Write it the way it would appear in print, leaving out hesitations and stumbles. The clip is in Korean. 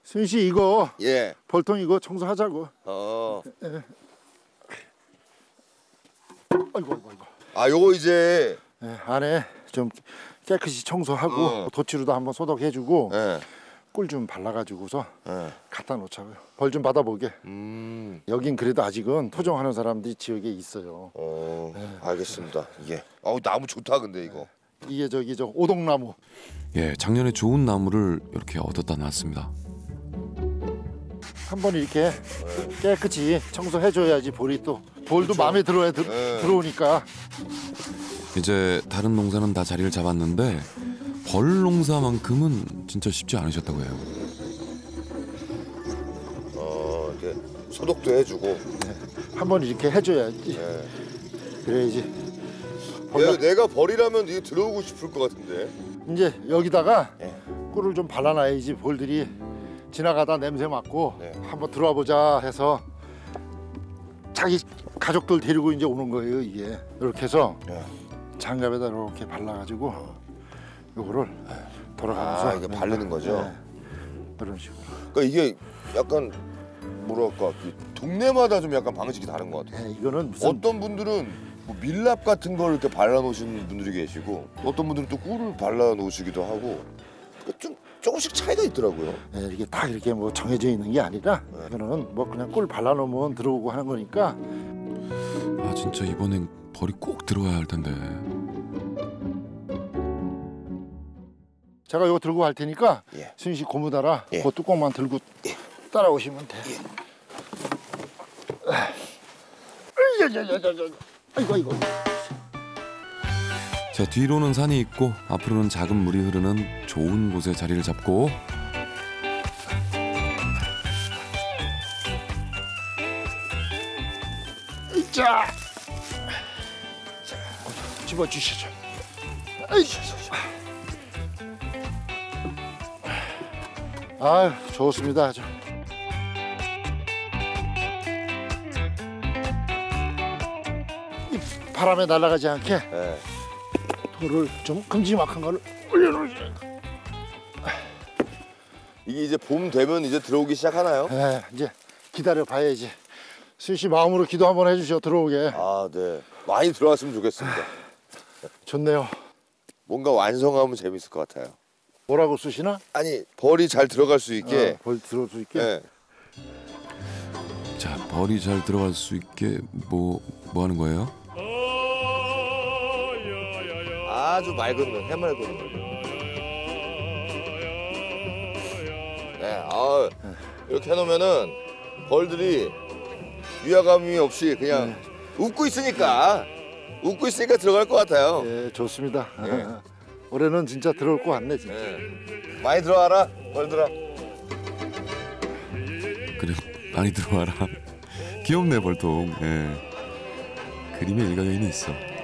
수인 씨 이거 예. 벌통 이거 청소하자고. 예. 아이고. 아, 요거 이제 안에 좀 깨끗이 청소하고 도치로도 한번 소독해주고 예. 꿀 좀 발라가지고서 예. 갖다 놓자고요. 벌 좀 받아보게. 여긴 그래도 아직은 토종하는 사람들이 지역에 있어요. 알겠습니다. 예. 아우 나무 좋다 근데 이거. 이게 저기 저 오동나무. 예, 작년에 좋은 나무를 이렇게 얻었다 놨습니다. 한번 이렇게 깨끗이 청소해줘야지 볼이 또 볼도 그렇죠. 마음에 들어야 들어오니까. 이제 다른 농사는 다 자리를 잡았는데 벌 농사만큼은 진짜 쉽지 않으셨다고 해요. 이렇게 소독도 해주고. 한번 이렇게 해줘야지. 그래야지. 내가 벌이라면 이거 들어오고 싶을 것 같은데. 이제 여기다가 꿀을 좀 발라놔야지 볼들이 지나가다 냄새 맡고 한번 들어와 보자 해서 자기 가족들 데리고 이제 오는 거예요. 이게 이렇게 해서 장갑에다 이렇게 발라가지고 요거를 돌아가면서 이게 바르는 거죠. 이런 식으로. 그러니까 이게 약간 뭐랄까 동네마다 좀 약간 방식이 다른 것 같아요. 이거는 무슨 어떤 분들은 뭐 밀랍 같은 걸 이렇게 발라놓으시는 분들이 계시고 어떤 분들은 또 꿀을 발라놓으시기도 하고 좀 조금씩 차이가 있더라고요. 이게 딱 이렇게 뭐 정해져 있는 게 아니라 이거는 뭐 그냥 꿀 발라놓으면 들어오고 하는 거니까. 아 진짜 이번엔 벌이 꼭 들어와야 할 텐데. 제가 이거 들고 갈 테니까 수인 씨 고무 달아 그 뚜껑만 들고 따라오시면 돼. 아이고. 자, 뒤로는 산이 있고 앞으로는 작은 물이 흐르는 좋은 곳에 자리를 잡고 자, 집어주시죠. 아유, 좋습니다. 아주. 이 바람에 날아가지 않게 돌을 좀 큼지막한 걸 올려놓으세요. 이게 이제 봄 되면 이제 들어오기 시작하나요? 이제 기다려 봐야지. 수희 씨 마음으로 기도 한번 해주셔 들어오게. 네. 많이 들어왔으면 좋겠습니다. 좋네요. 뭔가 완성하면 재밌을 것 같아요. 뭐라고 쓰시나? 아니 벌이 잘 들어갈 수 있게. 벌 들어올 수 있게. 자, 벌이 잘 들어갈 수 있게 뭐 하는 거예요? 아주 맑은 눈, 해맑은 눈. 이렇게 해놓으면은 벌들이 위화감이 없이 그냥 웃고 있으니까 들어갈 것 같아요. 좋습니다. 올해는 진짜 들어올 것 같네 진짜. 많이 들어와라 벌들아. 그래, 많이 들어와라. 귀엽네 벌통. 그림에 일가견이 있어.